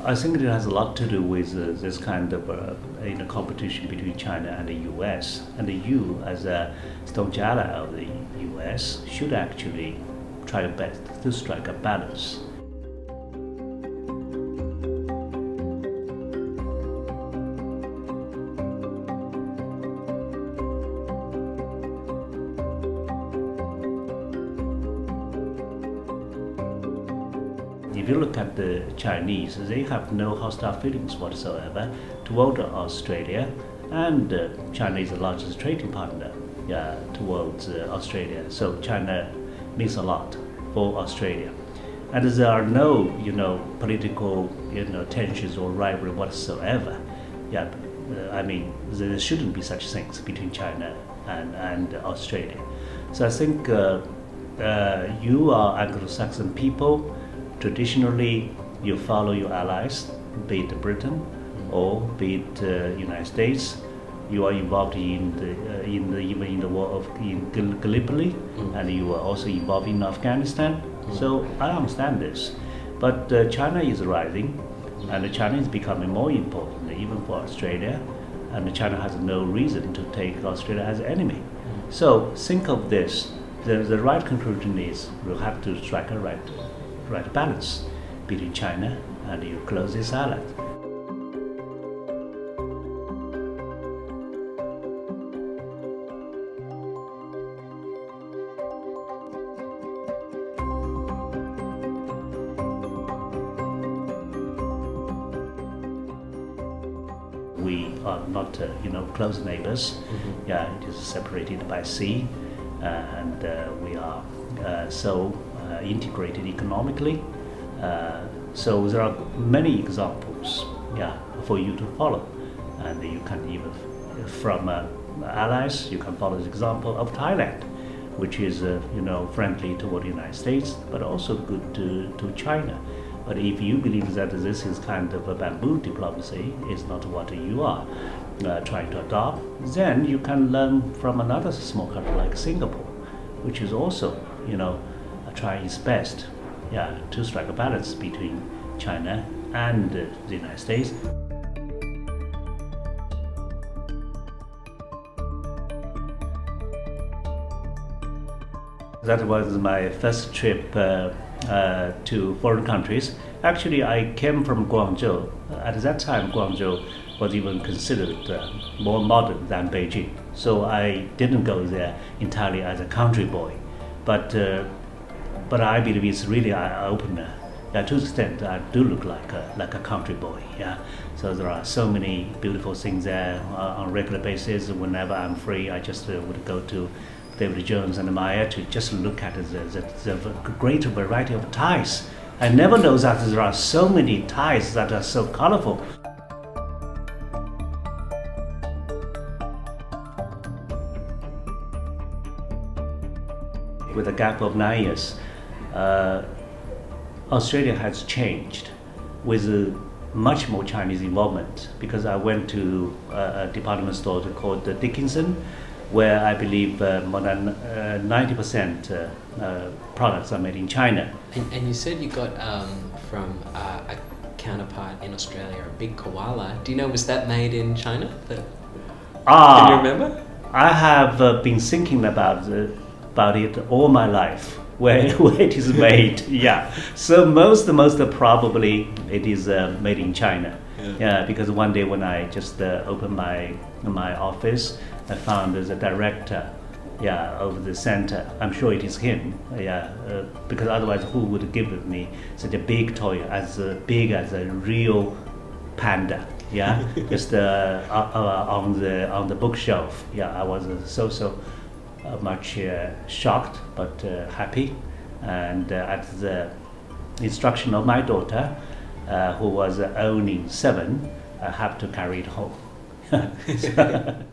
I think it has a lot to do with this kind of competition between China and the U.S. And you, as a staunch ally of the U.S., should actually try your best to strike a balance. If you look at the Chinese, they have no hostile feelings whatsoever toward Australia, and China is the largest trading partner towards Australia. So China means a lot for Australia, and there are no political tensions or rivalry whatsoever. I mean there shouldn't be such things between China and Australia. So I think you are Anglo-Saxon people. Traditionally, you follow your allies, be it Britain or be it United States. You are involved even in the war in Gallipoli, and you are also involved in Afghanistan. So I understand this, but China is rising, and China is becoming more important even for Australia, and China has no reason to take Australia as an enemy. So think of this. The right conclusion is we'll have to strike a right balance between China and your closest ally. We are not, close neighbors. It is separated by sea, and we are so integrated economically. So there are many examples, for you to follow, and you can even, from allies, you can follow the example of Thailand, which is, friendly toward the United States, but also good to China. But if you believe that this is kind of a bamboo diplomacy, is not what you are trying to adopt, then you can learn from another small country like Singapore, which is also, trying its best, to strike a balance between China and the United States. That was my first trip to foreign countries. Actually, I came from Guangzhou. At that time, Guangzhou was even considered more modern than Beijing. So I didn't go there entirely as a country boy, but I believe it's really an eye-opener. To the extent I do look like a country boy. So there are so many beautiful things there on a regular basis. Whenever I'm free, I just would go to David Jones and Maya to just look at the great variety of ties. I never know that there are so many ties that are so colorful. With a gap of 9 years, Australia has changed with much more Chinese involvement, because I went to a department store called Dickinson, where I believe more than 90% products are made in China. And you said you got from a counterpart in Australia, a big koala. Do you know, was that made in China? Can you remember? I have been thinking about it all my life, where it is made. So most probably it is made in China. Because one day when I just opened my office, I found the director of the center. I'm sure it is him. Because otherwise who would give me such a big toy, as big as a real panda? Just on the bookshelf. I was so much shocked, but happy. And at the instruction of my daughter, who was only 7, I have to carry it home.